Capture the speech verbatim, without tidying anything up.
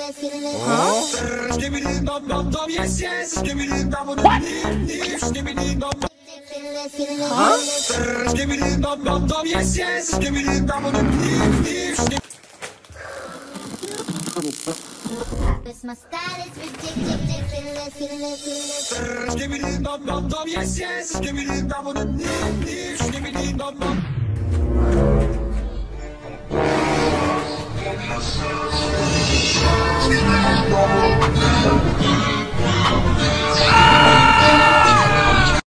My style is ridiculous. Skibidi dum dum dum, yes yes. Skibidi dum dum dum, skibidi dum dum.